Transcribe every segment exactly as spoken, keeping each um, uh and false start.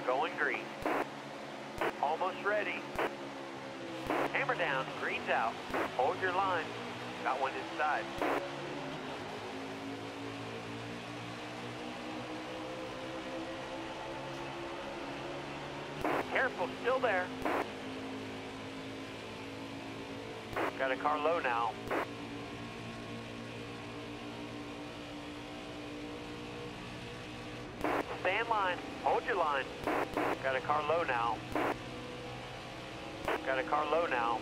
Going green. Almost ready. Hammer down, green's out. Hold your line. Got one inside. Careful, still there. Got a car low now. Stay in line. Hold your line. Got a car low now. Got a car low now.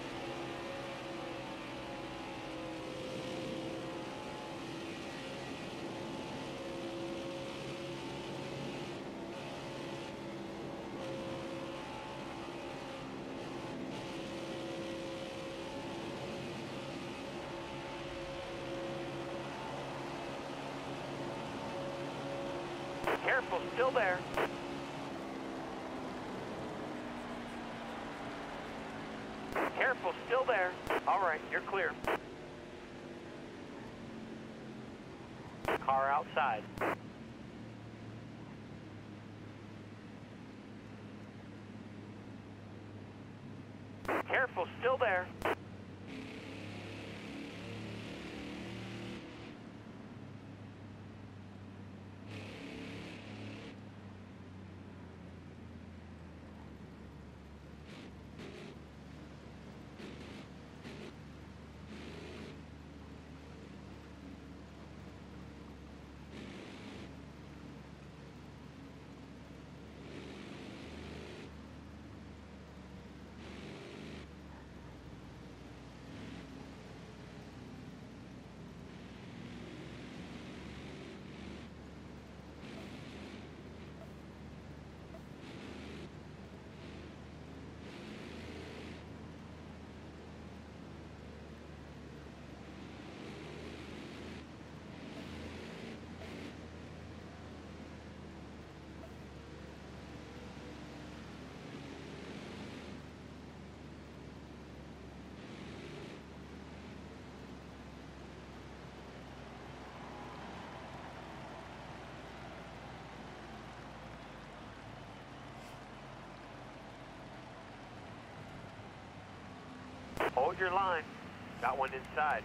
Careful, still there. Careful, still there. All right, you're clear. Car outside. Careful, still there. Hold your line. Got one inside.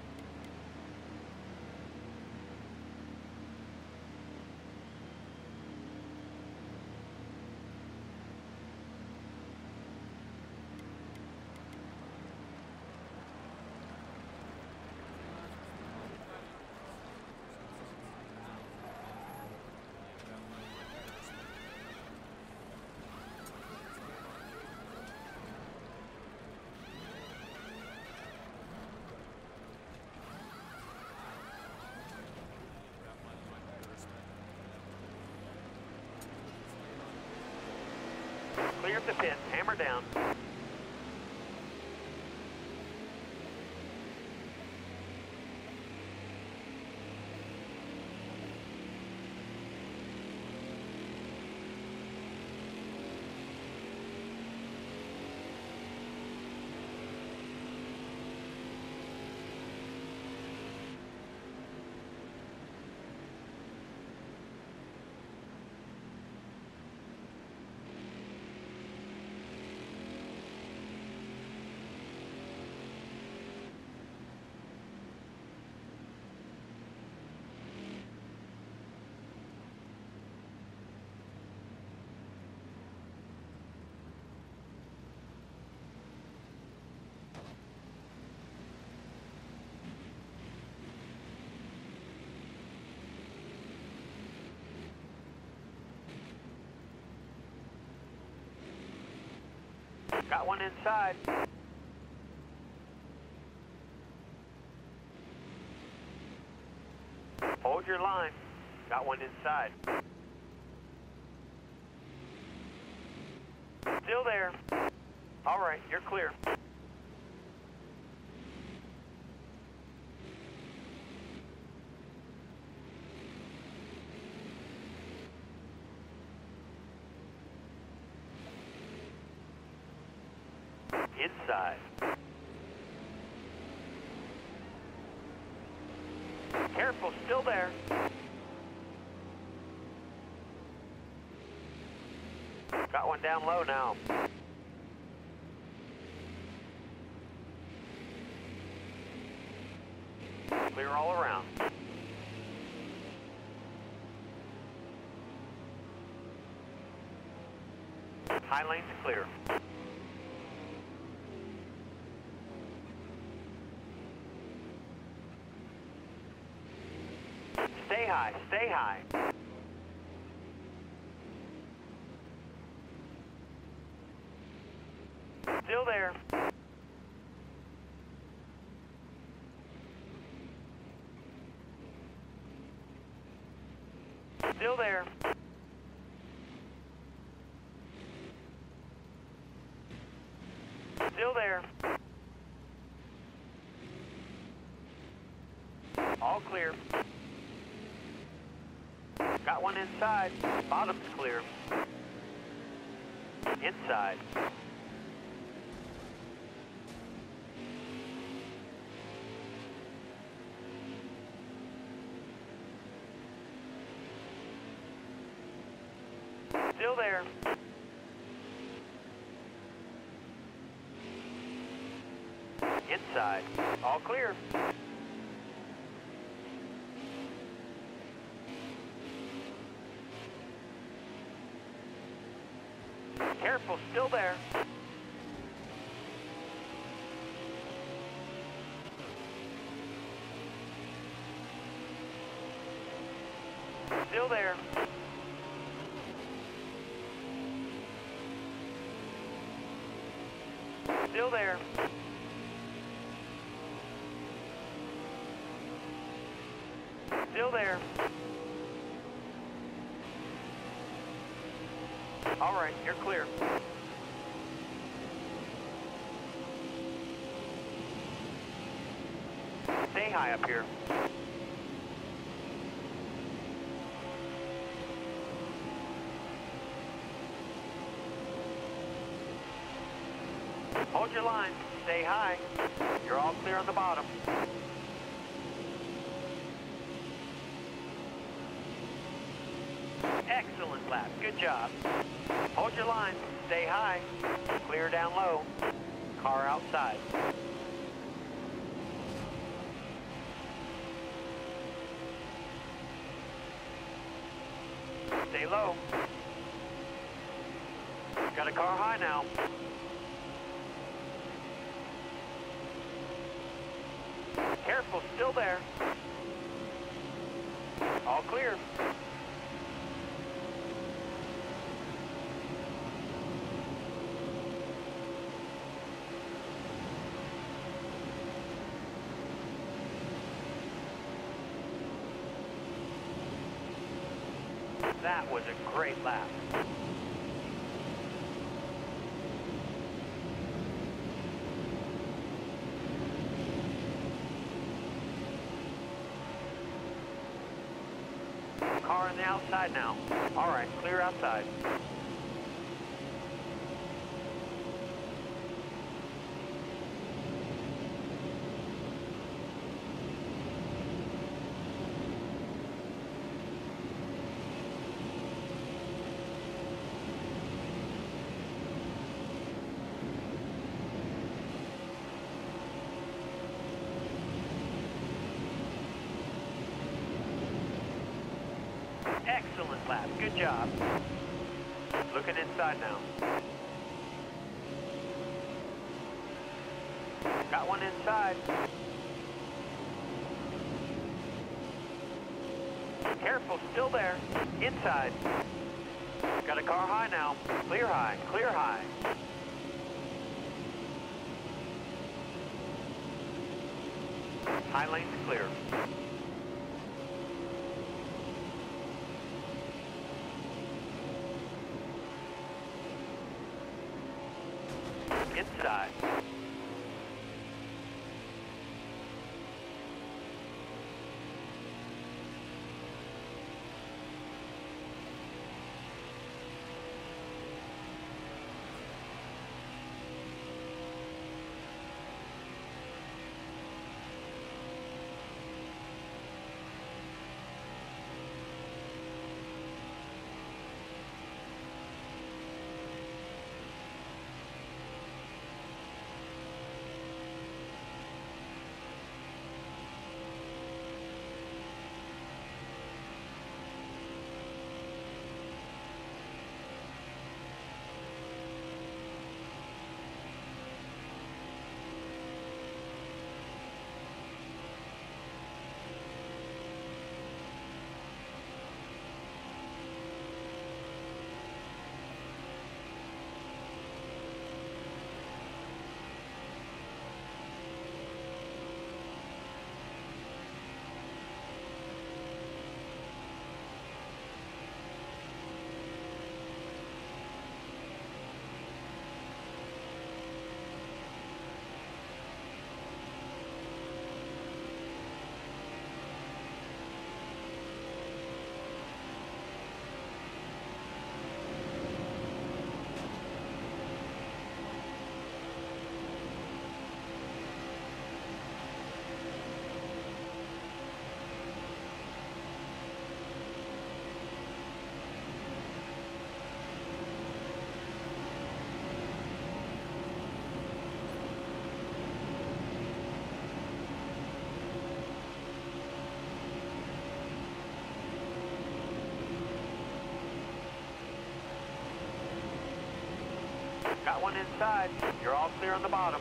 Clear of the pit, hammer down. Got one inside. Hold your line. Got one inside. Still there. All right, you're clear. Inside. Careful, still there. Got one down low now. Clear all around. High lane's clear. Stay high, stay high. Still there. Still there. Still there. All clear. Got one inside. Bottom's clear. Inside. Still there. Inside. All clear. Careful, still there. Still there. Still there. Still there. All right, you're clear. Stay high up here. Hold your line. Stay high. You're all clear on the bottom. Excellent lap. Good job. Hold your line. Stay high. Clear down low. Car outside. Stay low. Got a car high now. Careful, still there. All clear. That was a great lap. Car on the outside now. All right, clear outside. Excellent lap. Good job. Looking inside now. Got one inside. Careful, still there. Inside. Got a car high now. Clear high. Clear high. High lane's clear. Inside. Got one inside. You're all clear on the bottom.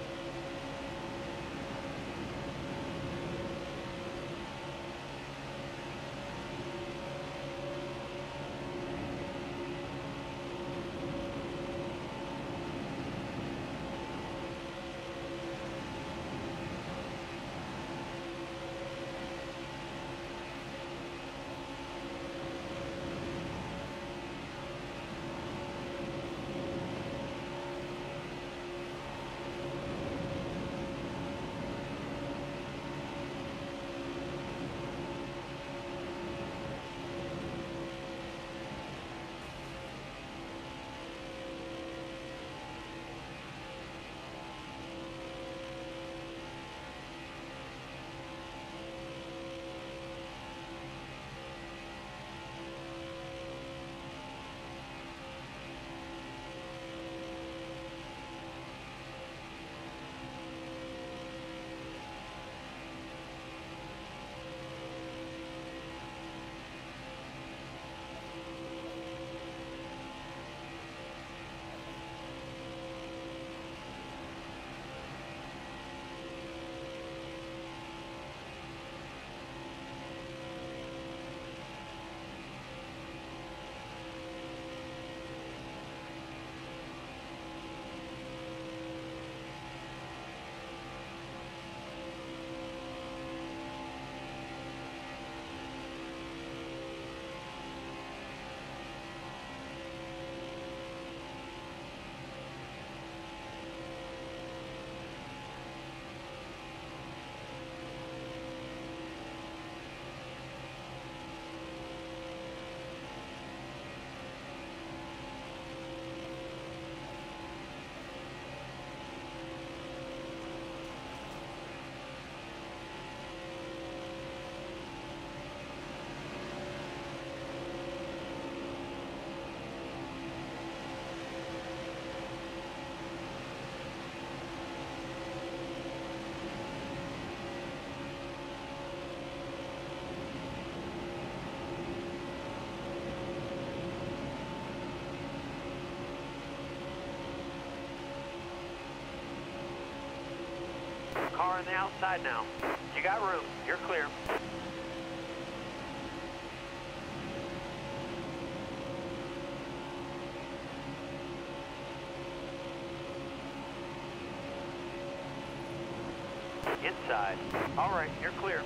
Car on the outside now. You got room. You're clear. Inside. All right, you're clear.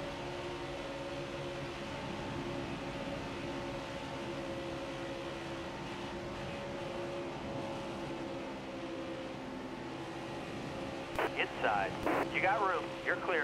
Inside. You got room. You're clear.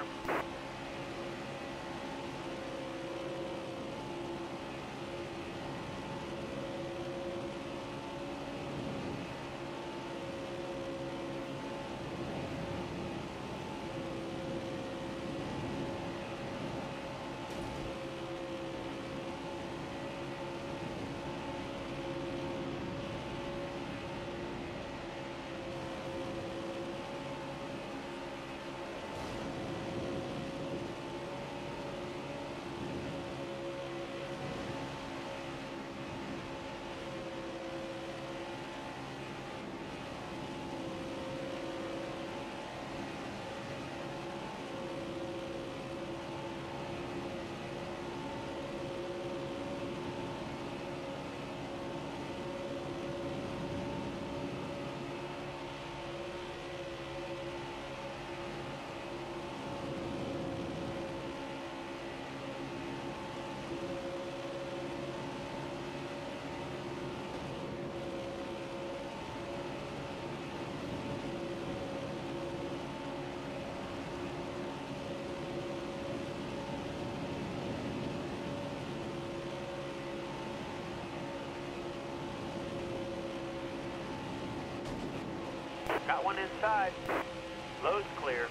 Got one inside. Low's clear.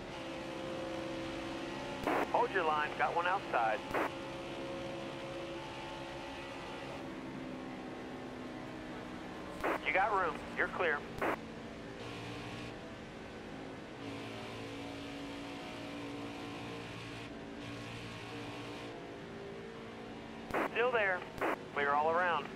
Hold your line. Got one outside. got room. You're clear. Still there. Clear all around.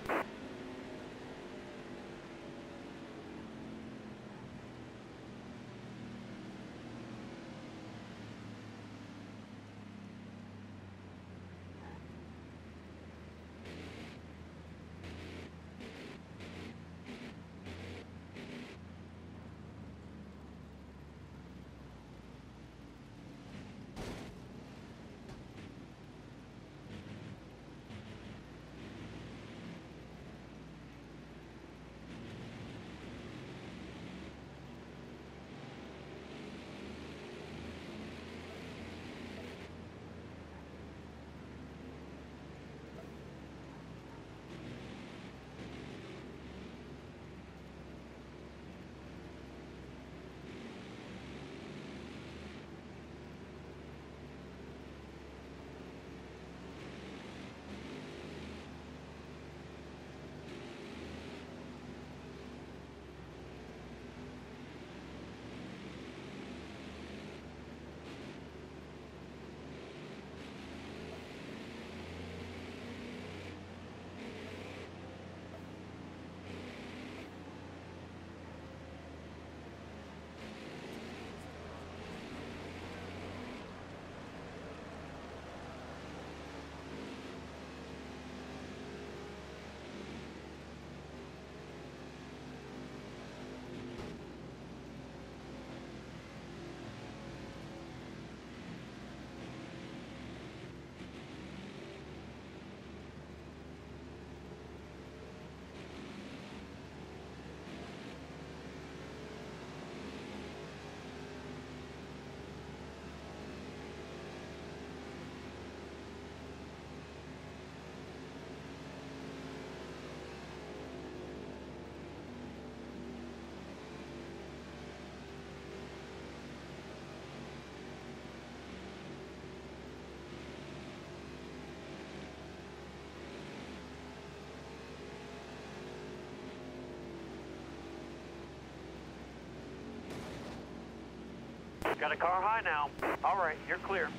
Got a car high now. All right, you're clear.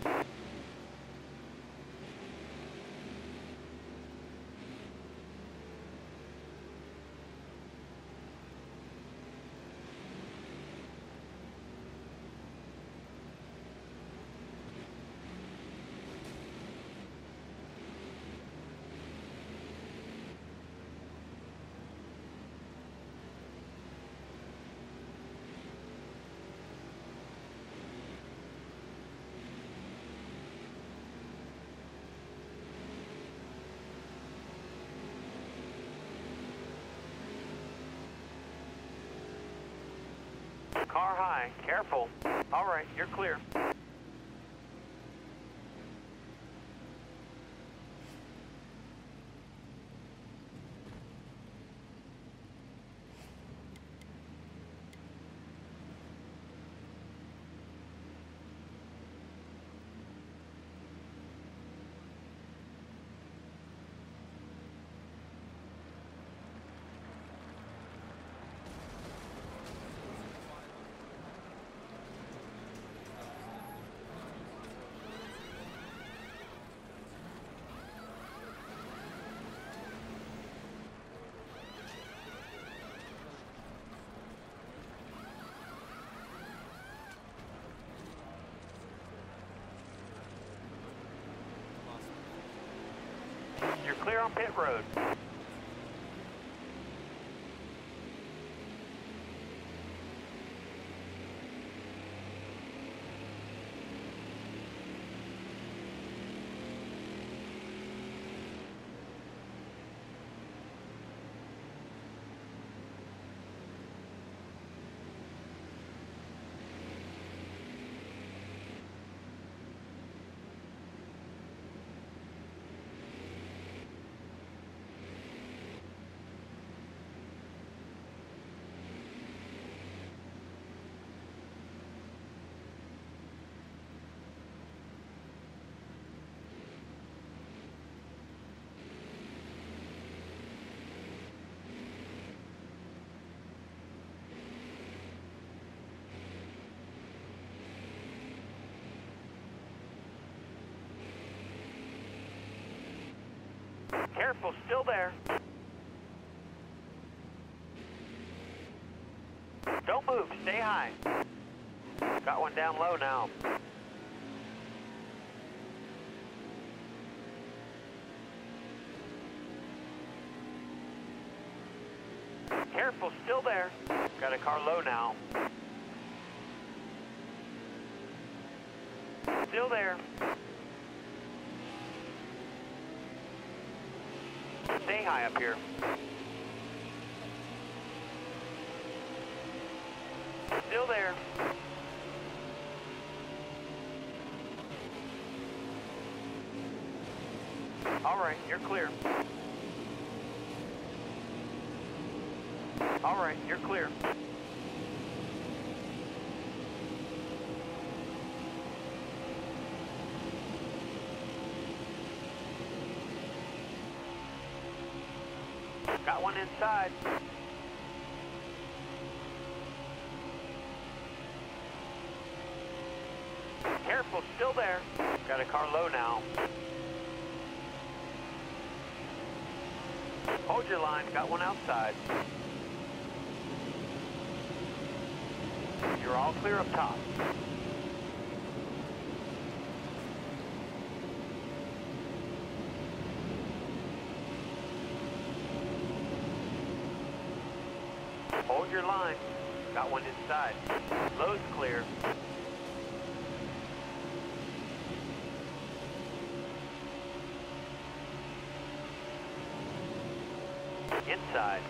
Car high, careful. All right, you're clear. You're clear on pit road. Careful, still there. Don't move, stay high. Got one down low now. Careful, still there. Got a car low now. Still there. Stay high up here. Still there. All right, you're clear. All right, you're clear. Got one inside. Careful, still there. Got a car low now. Hold your line, got one outside. You're all clear up top. Hold your line. Got one inside. Low's clear. Inside.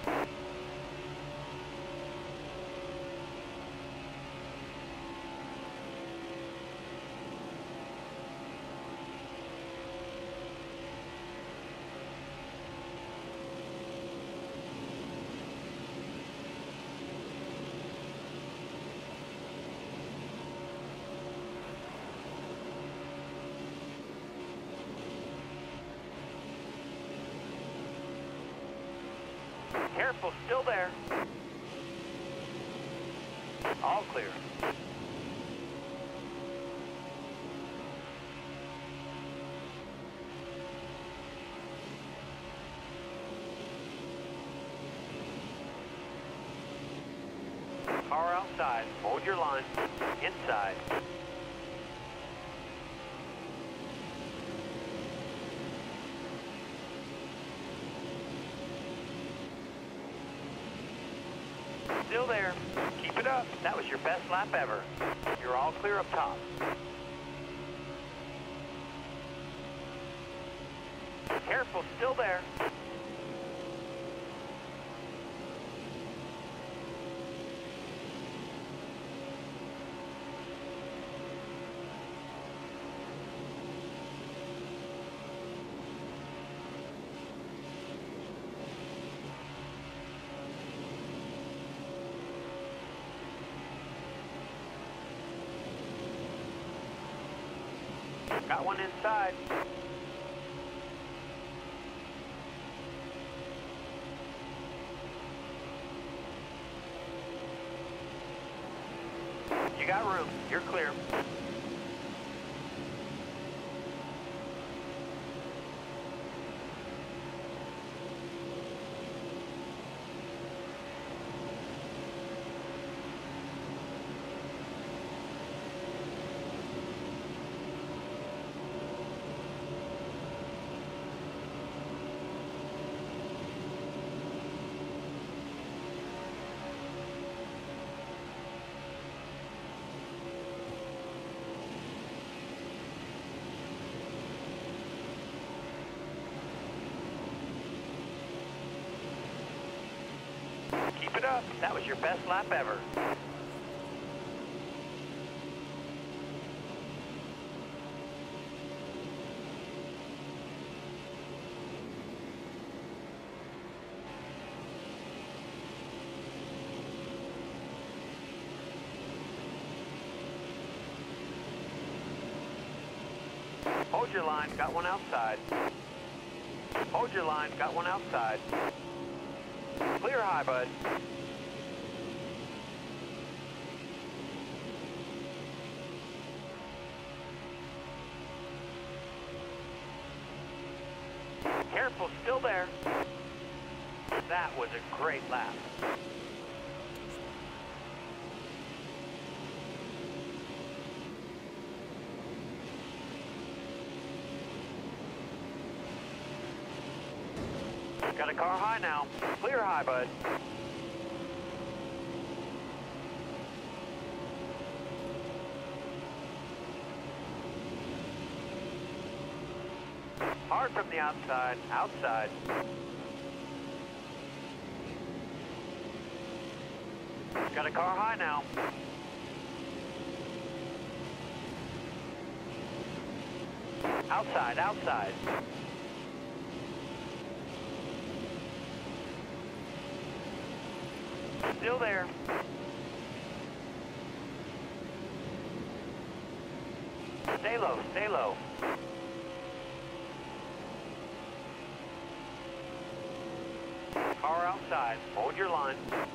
Careful, still there. All clear. Car outside. Hold your line. Inside. Still there. Keep it up. That was your best lap ever. You're all clear up top. Careful, still there. Got one inside. You got room. You're clear. Keep it up. That was your best lap ever. Hold your line. Got one outside. Hold your line. Got one outside. Clear high, bud. Careful, still there. That was a great lap. Got a car high now. Clear high, bud. Hard from the outside, outside. Got a car high now. Outside, outside. Still there. Stay low, stay low. Car outside, hold your line.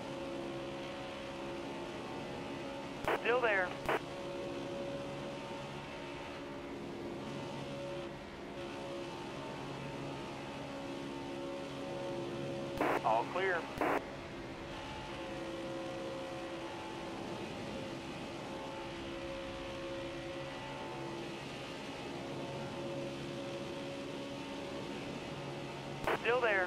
Still there. All clear. Still there.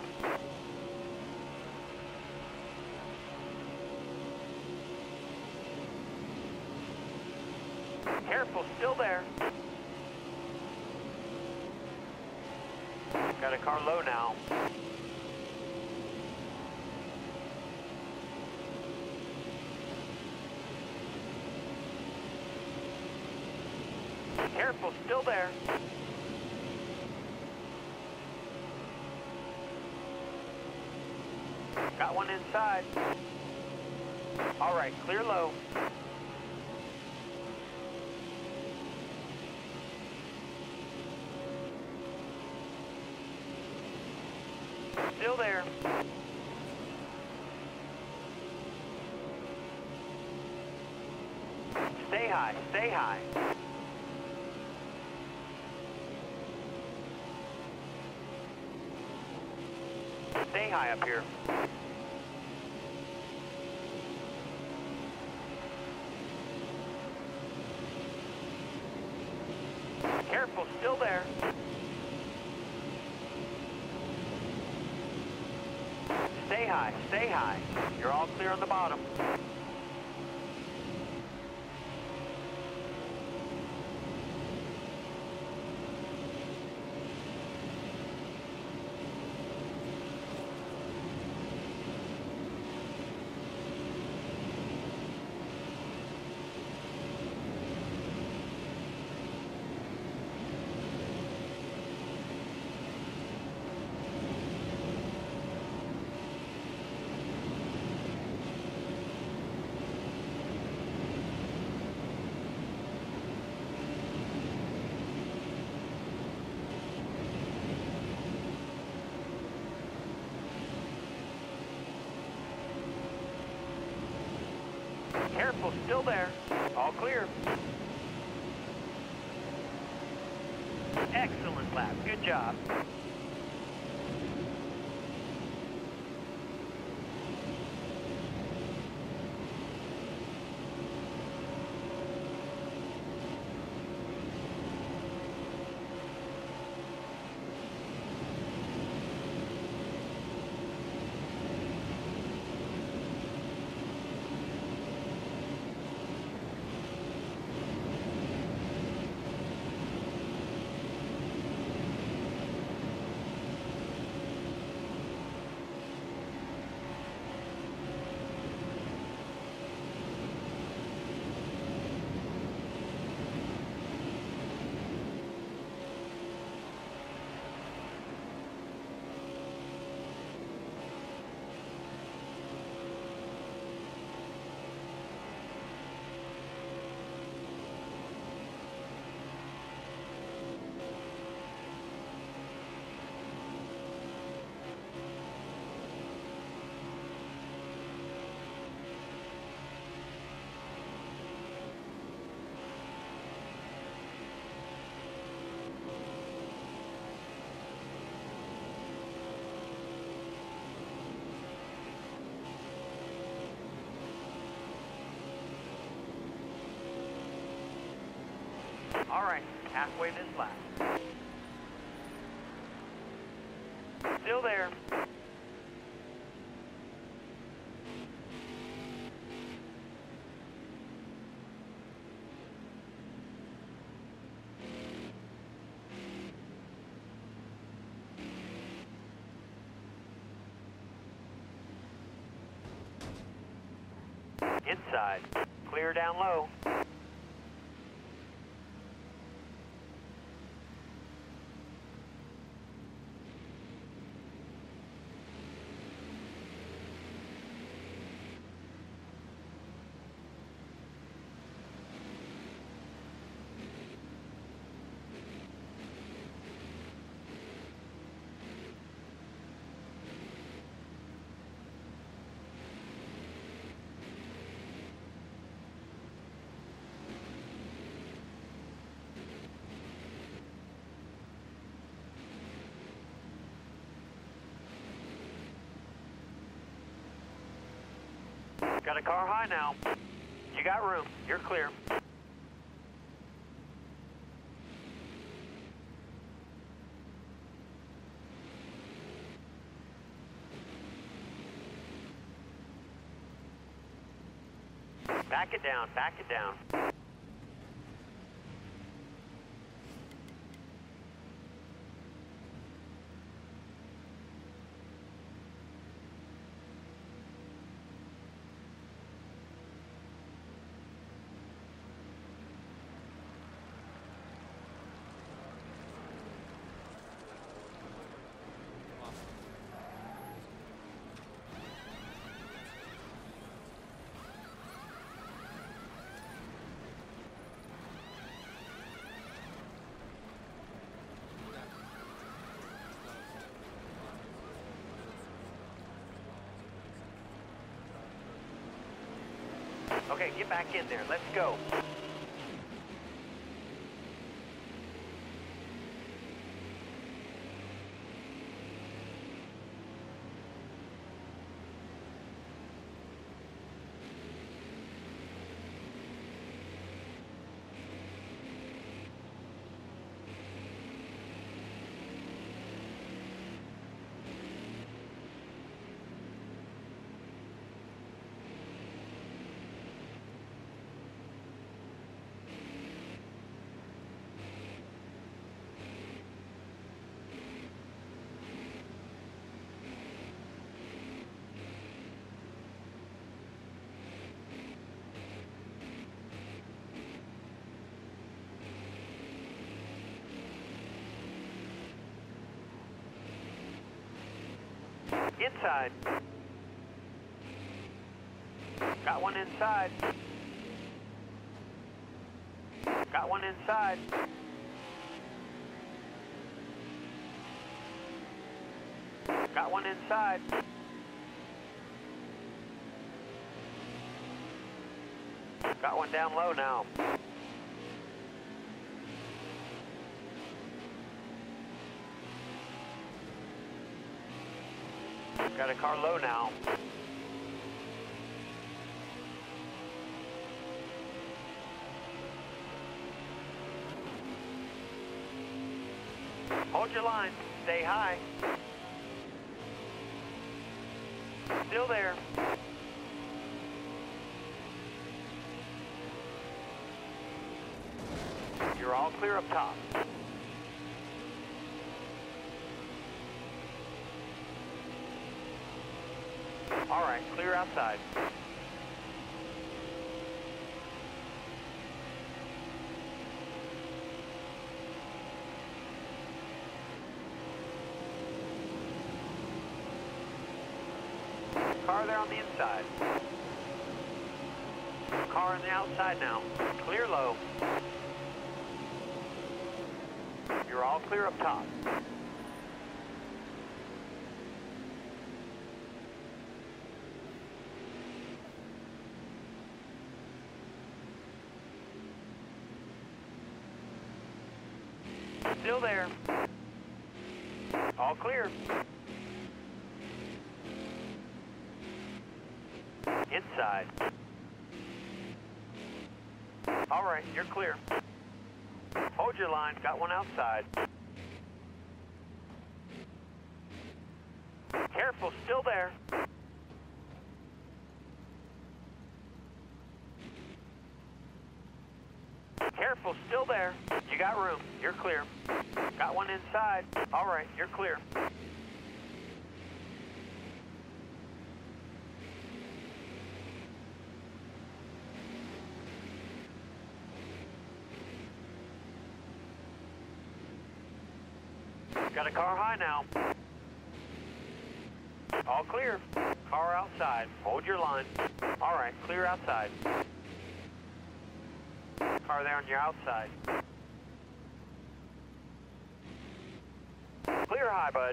Careful, still there. Got a car low now. Careful, still there. Got one inside. All right, clear low. Still there. Stay high, stay high. Stay high up here. Careful, still there. Stay high, stay high. You're all clear on the bottom. Careful, still there. All clear. Excellent lap. Good job. All right, halfway this lap. Still there. Inside. Clear down low. Got a car high now. You got room. You're clear. Back it down. Back it down. Okay, get back in there. Let's go. Inside. Got one inside. Got one inside. Got one inside. Got one down low now. Got a car low now. Hold your line. Stay high. Still there. You're all clear up top. All right, clear outside. Car there on the inside. Car on the outside now. Clear low. You're all clear up top. Still there. All clear. Inside. All right, you're clear. Hold your line. Got one outside. Careful, still there. Careful, still there. You got room. You're clear. Got one inside. All right, you're clear. Got a car high now. All clear. Car outside. Hold your line. All right, clear outside. Car there on your outside. Clear high, bud.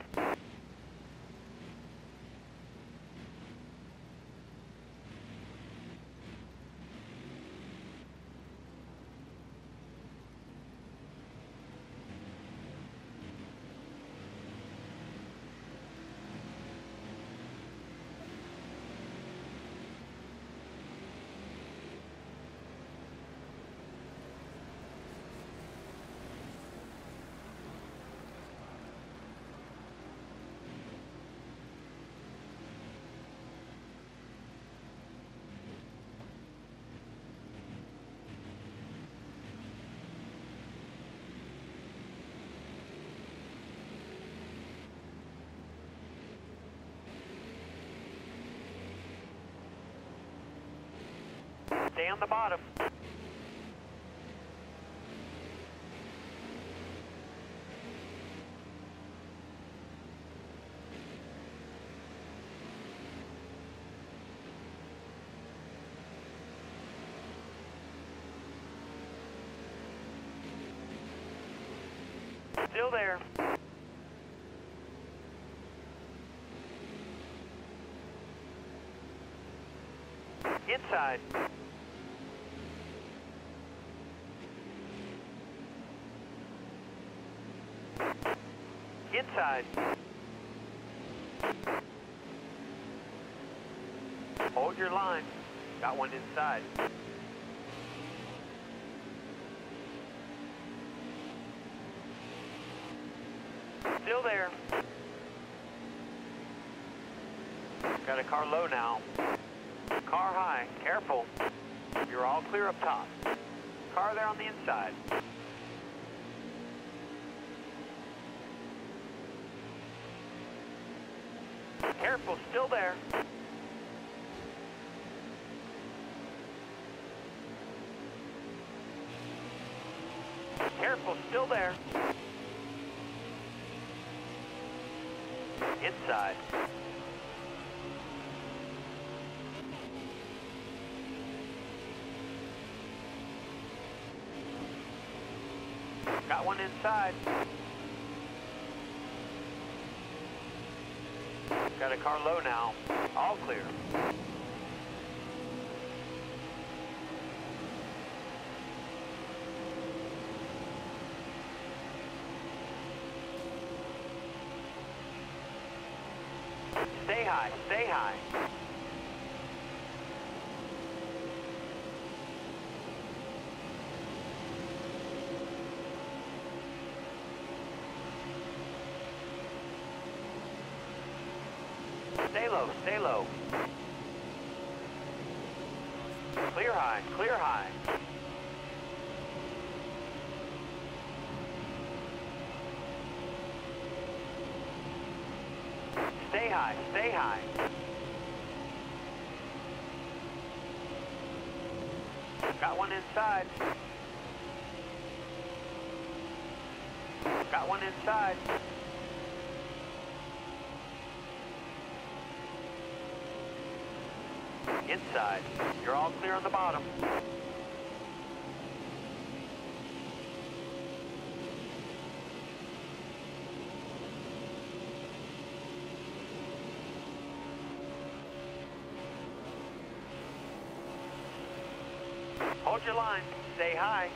Stay on the bottom. Still there. Inside. Inside. Hold your line. Got one inside. Still there. Got a car low now. Car high. Careful. You're all clear up top. Car there on the inside. Careful, still there. Careful, still there. Inside. Got one inside. Got a car low now. All clear. Stay high, stay high. Stay low, stay low. Clear high, clear high. Stay high, stay high. Got one inside. Got one inside. Inside. You're all clear on the bottom. Hold your line. Stay high.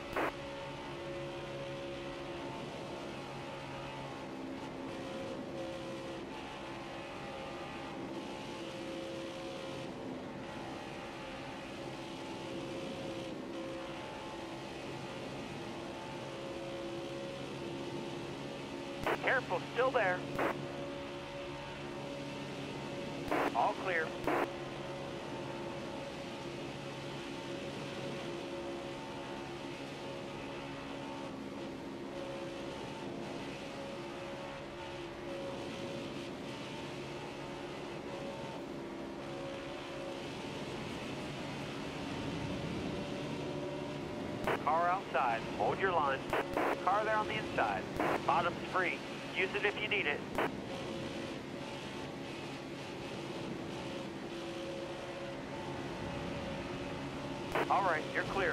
Careful, still there. All clear. Car outside, hold your line. Car there on the inside. Bottom's free. Use it if you need it. All right, you're clear.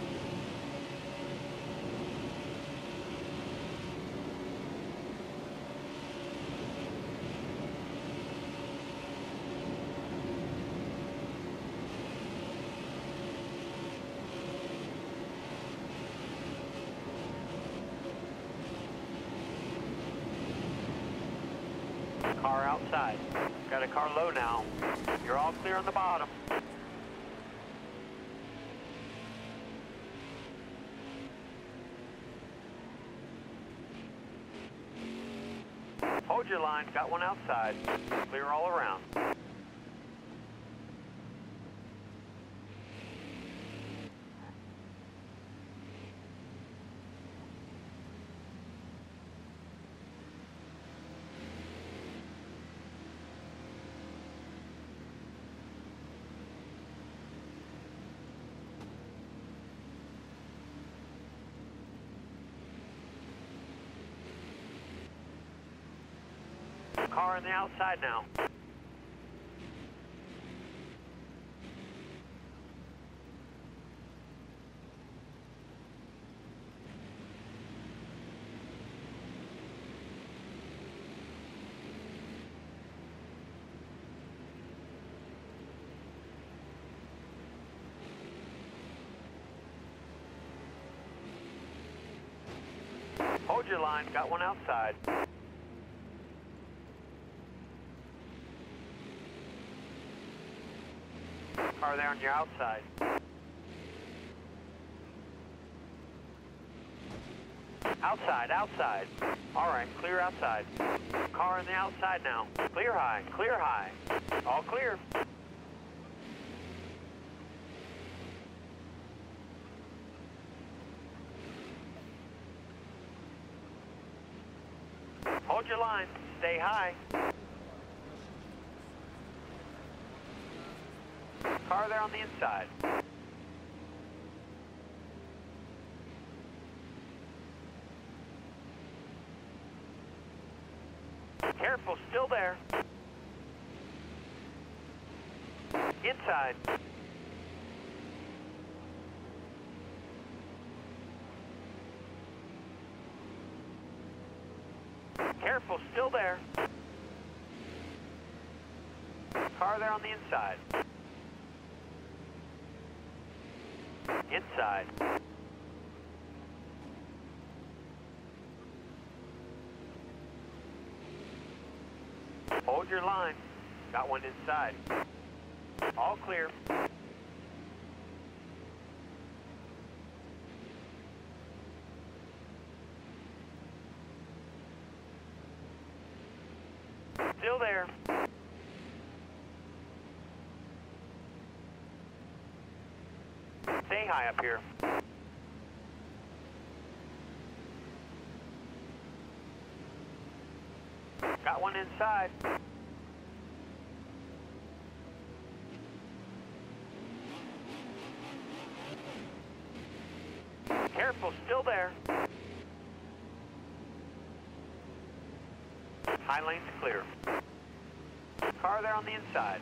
Car outside. Got a car low now. You're all clear on the bottom. Hold your line. Got one outside. Clear all around. Car on the outside now. Hold your line, got one outside. Car there on your outside. Outside, outside. All right, clear outside. Car on the outside now. Clear high, clear high. All clear. Hold your line, stay high. Car there on the inside. Careful, still there. Inside. Careful, still there. Car there on the inside. Inside. Hold your line. Got one inside. All clear. Still there. Stay high up here. Got one inside. Careful, still there. High lane's clear. Car there on the inside.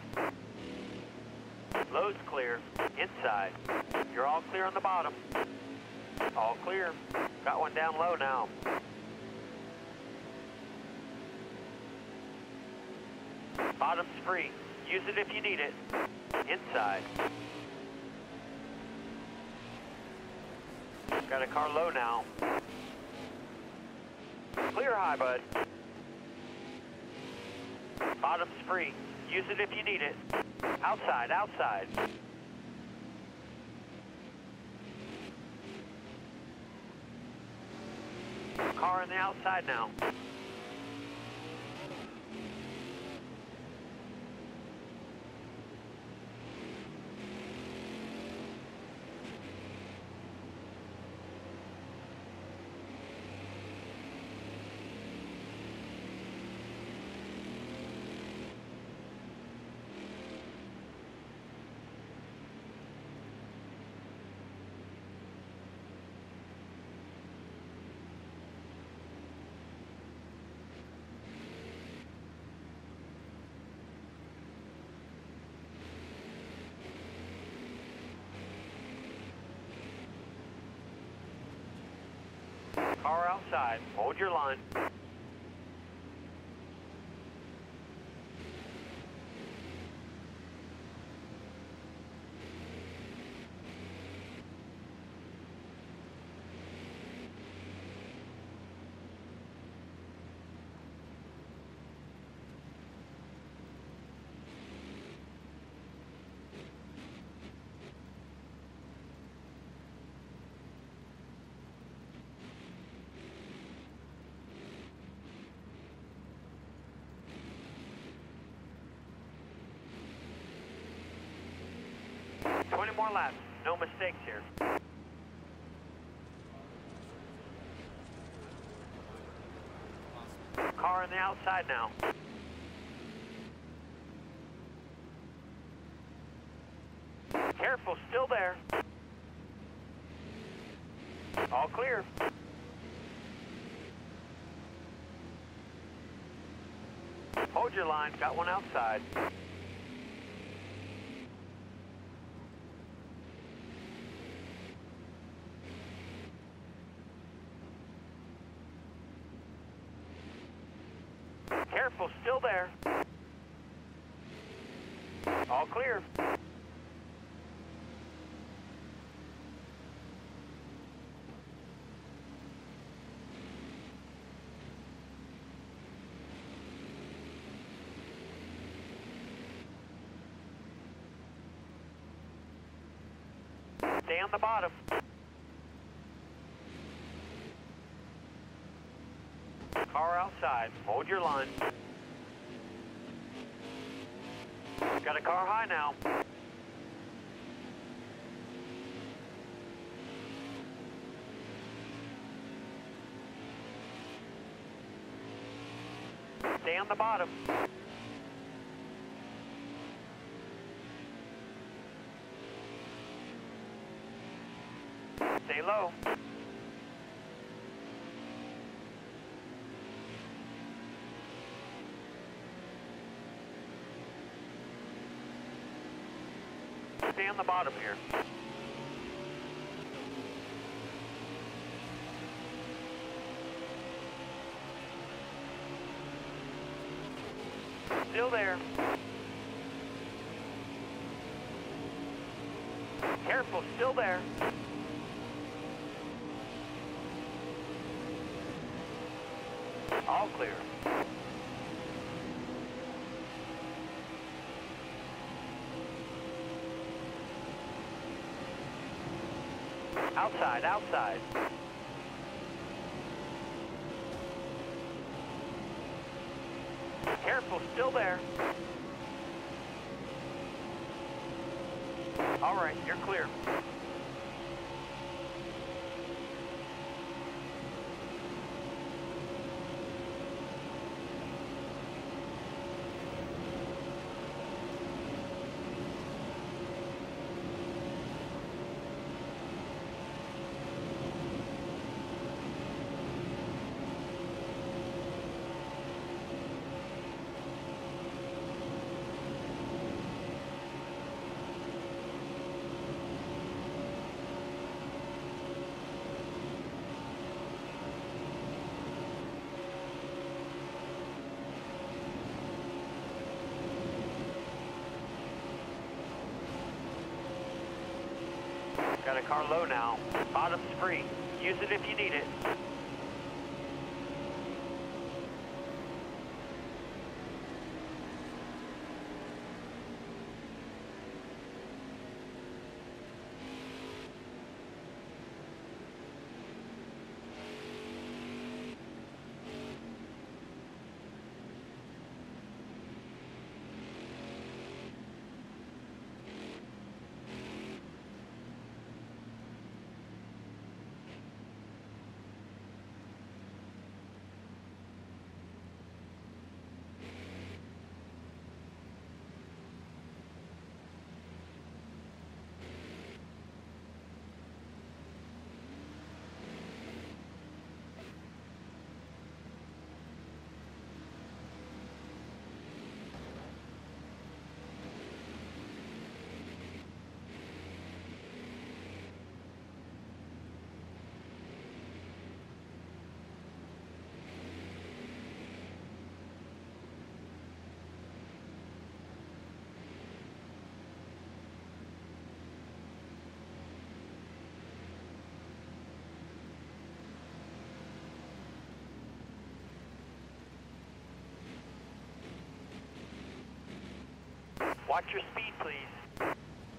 Low's clear. Inside. You're all clear on the bottom. All clear. Got one down low now. Bottom's free. Use it if you need it. Inside. Got a car low now. Clear high, bud. Bottom's free. Use it if you need it. Outside, outside. Car on the outside now. Car outside. Hold your line. twenty more laps. No mistakes here. Car on the outside now. Careful, still there. All clear. Hold your line, got one outside. Careful, still there. All clear. Stay on the bottom. Car outside. Hold your line. Got a car high now. Stay on the bottom. Stay low. Stay on the bottom here. Still there. Careful, still there. All clear. Outside, outside. Careful, still there. All right, you're clear. Got a car low now. Bottom's free. Use it if you need it. Watch your speed, please.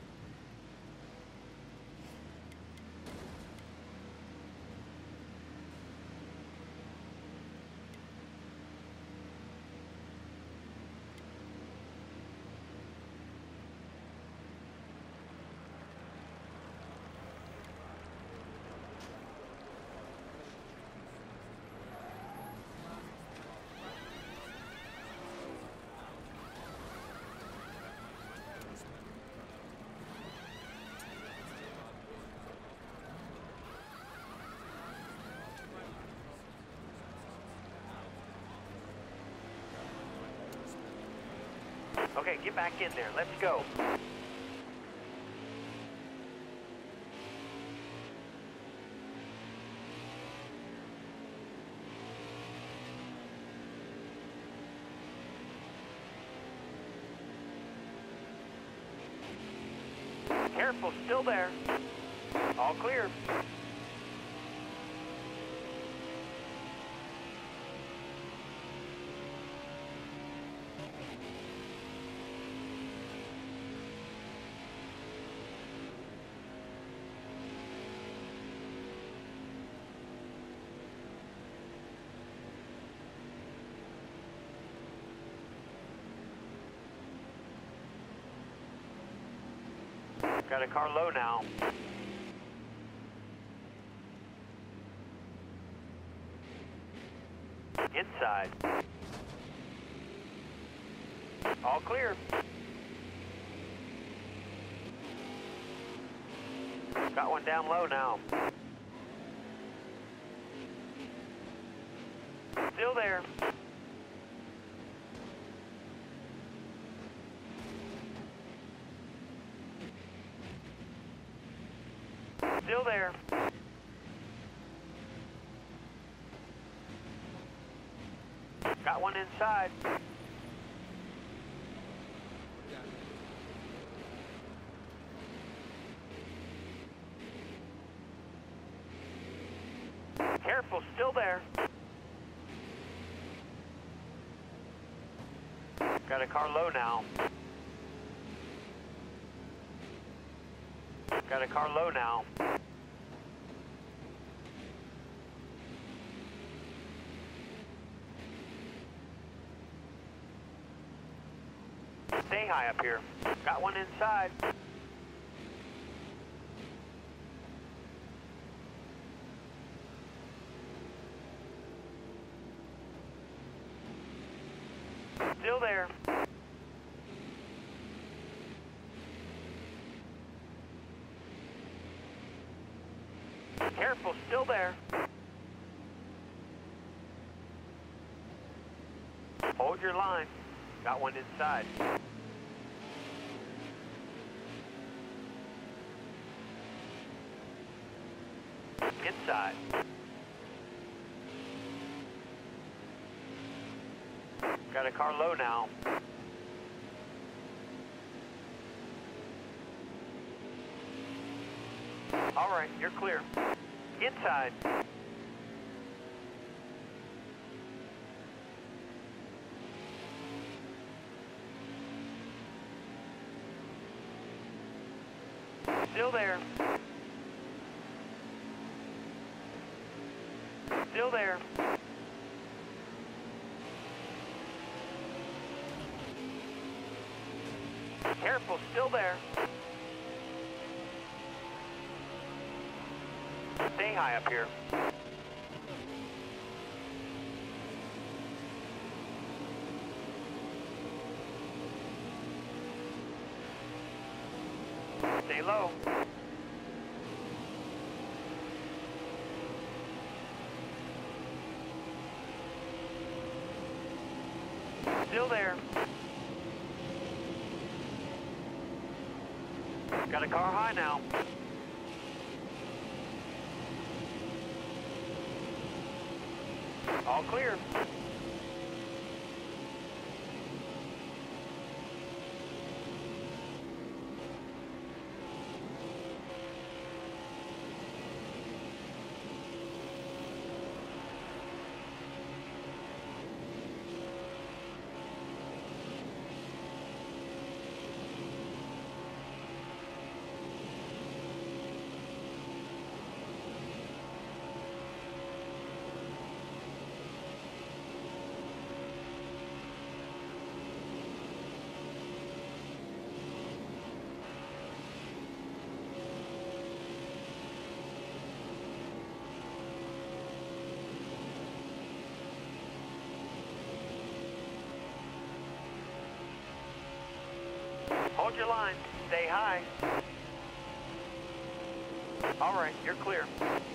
Okay, get back in there. Let's go. Careful, still there. All clear. Got a car low now. Inside. All clear. Got one down low now. Still there. Still there. Got one inside. Careful, still there. Got a car low now. Got a car low now. Stay high up here. Got one inside. Still there. Careful, still there. Hold your line. Got one inside. Inside. Got a car low now. All right, you're clear. Inside. Still there. Still there. Careful, still there. Stay high up here. Stay low. Still there. Got a car high now. All clear. Hold your line. Stay high. All right, you're clear.